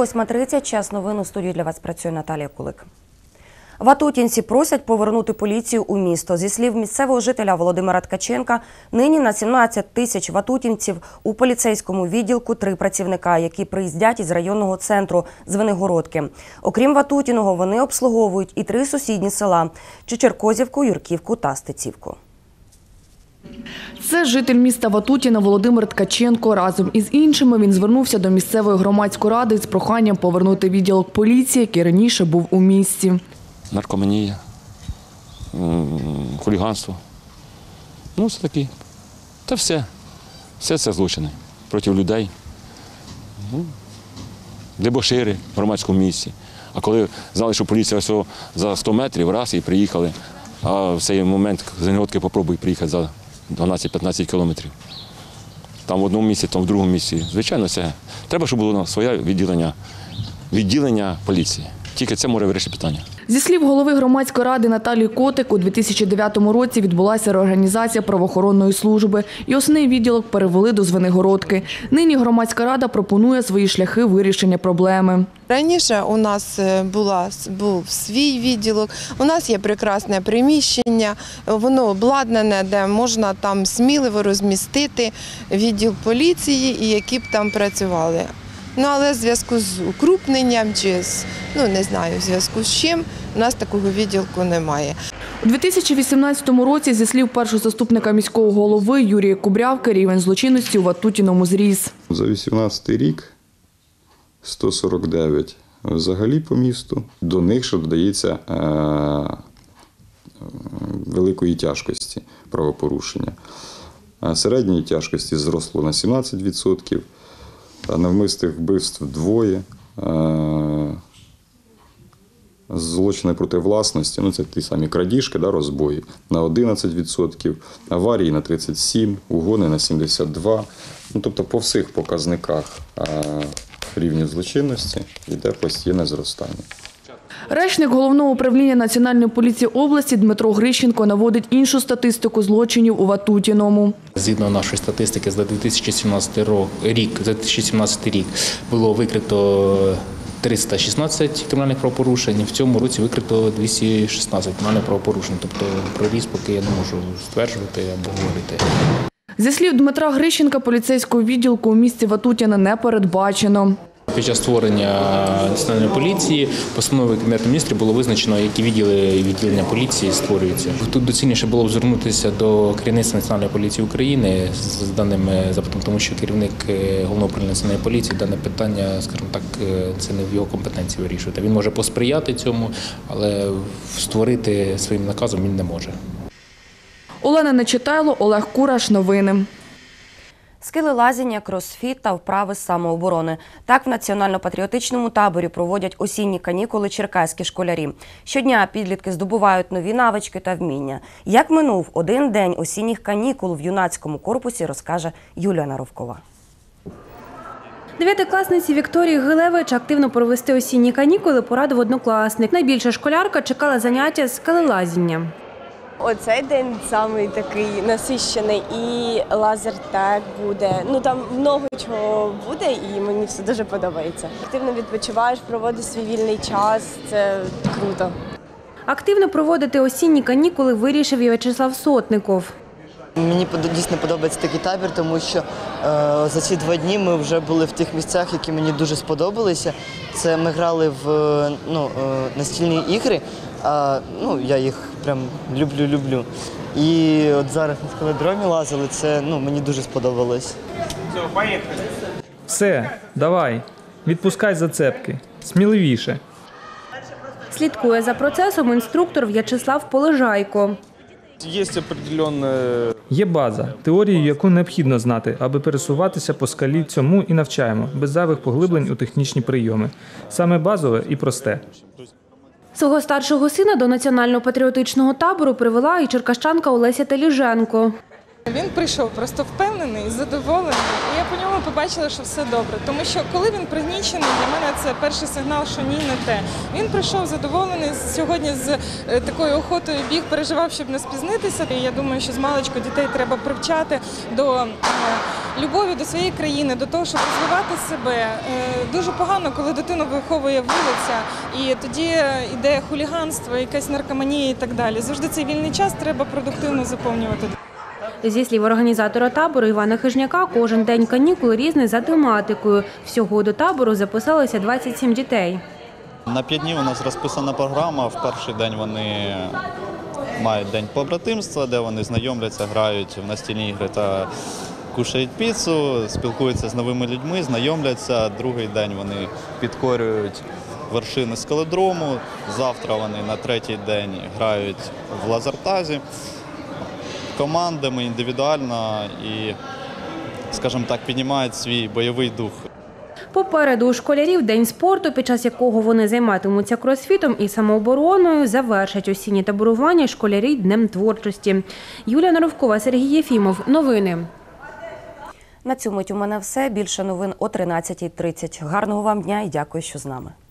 8:30. Час новин. У студії для вас працює Наталія Кулик. Ватутінці просять повернути поліцію у місто. Зі слів місцевого жителя Володимира Ткаченка, нині на 17 тисяч ватутінців у поліцейському відділку 3 працівника, які приїздять із районного центру Звенигородки. Окрім Ватутіного, вони обслуговують і 3 сусідні села – Чечеркозівку, Юрківку та Стецівку. Це житель міста Ватутіна Володимир Ткаченко. Разом із іншими він звернувся до місцевої громадської ради з проханням повернути відділок поліції, який раніше був у місті. Наркоманія, хуліганство. Ну, це такі. Та все. Все це злочини проти людей. Дебошири в громадському місці. А коли знали, що поліція за 100 метрів раз і приїхали, а в цей момент Звенигородки попробуй приїхати за 12-15 кілометрів. Там в одному місці, там в другому місці. Звичайно, це треба, щоб було своє відділення поліції. Тільки це може вирішити питання. Зі слів голови громадської ради Наталії Котик, у 2009 році відбулася реорганізація правоохоронної служби і основний відділок перевели до Звенигородки. Нині громадська рада пропонує свої шляхи вирішення проблеми. Раніше у нас був свій відділок, у нас є прекрасне приміщення, воно обладнане, де можна там сміливо розмістити відділ поліції і які б там працювали. Ну, але в зв'язку з укрупненням чи не знаю, в зв'язку з чим, у нас такого відділку немає. У 2018 році, зі слів першого заступника міського голови Юрія Кубрявки, рівень злочинності у Ватутіному зріс. За 2018 рік 149 взагалі по місту. До них ще додається великої тяжкості правопорушення. Середньої тяжкості зросло на 17%. Навмисних вбивств 2, злочини проти власності, це ті самі крадіжки, розбої, на 11%, аварії на 37%, угони на 72%. Тобто по всіх показниках рівня злочинності йде постійне зростання. Речник Головного управління Національної поліції області Дмитро Грищенко наводить іншу статистику злочинів у Ватутіному. Згідно нашої статистики, за 2017 рік було викрито 316 кримінальних правопорушень, в цьому році викрито 216 кримінальних правопорушень. Тобто про ріст поки я не можу стверджувати або говорити. Зі слів Дмитра Грищенка, поліцейського відділку у місті Ватутіна не передбачено. Під час створення національної поліції постановою Кабінету Міністрів було визначено, які відділення поліції створюються. Тут доцільніше було б звернутися до керівництва Національної поліції України з даним запитом, тому що керівник Головного управління Національної поліції дане питання, скажімо так, це не в його компетенції вирішувати. Він може посприяти цьому, але створити своїм наказом він не може. Олена Нечитайло, Олег Кураш. Новини. Скелелазіння, кросфіт та вправи з самооборони. Так в національно-патріотичному таборі проводять осінні канікули черкаські школярі. Щодня підлітки здобувають нові навички та вміння. Як минув один день осінніх канікул в юнацькому корпусі, розкаже Юлія Наровкова. Дев'ятикласниці Вікторії Гилевич активно провести осінні канікули порадив однокласник. Найбільша школярка чекала заняття з скелелазіння. Оцей день самий такий насищений, і лазертаг буде. Там много чого буде, і мені все дуже подобається. Активно відпочиваєш, проводиш свій вільний час, це круто. Активно проводити осінні канікули вирішив і В'ячеслав Сотников. Мені дійсно подобається такий табір, тому що за ці 2 дні ми вже були в тих місцях, які мені дуже сподобалися. Це ми грали в настільні ігри, я їх прям люблю. І от зараз на скеледромі лазили, це мені дуже сподобалось. Все, давай, відпускай зацепки, сміливіше. Слідкує за процесом інструктор В'ячеслав Полежайко. Є база, теорію, яку необхідно знати, аби пересуватися по скалі цьому і навчаємо, без зайвих поглиблень у технічні прийоми. Саме базове і просте. Свого старшого сина до національно-патріотичного табору привела і черкащанка Олеся Теліженко. Він прийшов просто впевнений, задоволений, і я по ньому побачила, що все добре. Тому що коли він пригнічений, для мене це перший сигнал, що ні, не те. Він прийшов задоволений, сьогодні з такою охотою біг, переживав, щоб не спізнитися. І я думаю, що з маличку дітей треба привчати до любові до своєї країни, до того, щоб розвивати себе. Дуже погано, коли дитину виховує вулиця, і тоді йде хуліганство, якась наркоманія і так далі. Завжди цей вільний час треба продуктивно заповнювати. Зі слів організатора табору Івана Хижняка, кожен день канікул різний за тематикою. Всього до табору записалося 27 дітей. На 5 днів у нас розписана програма. В перший день вони мають день побратимства, де вони знайомляться, грають в настільні ігри та кушають піцу, спілкуються з новими людьми, знайомляться. Другий день вони підкорюють вершини скалодрому. Завтра вони на третій день грають в лазертазі командами, індивідуально і, скажімо так, піднімають свій бойовий дух. Попереду у школярів день спорту, під час якого вони займатимуться кросфітом і самообороною, завершать осіннє таборування школярі Днем творчості. Юлія Наровкова, Сергій Єфімов. Новини. На цю мить у мене все. Більше новин о 13:30. Гарного вам дня і дякую, що з нами.